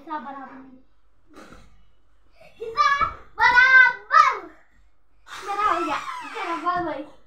हिसाब बराबर नहीं, हिसाब बराबर मेरा हो गया, चलो बाय बाय।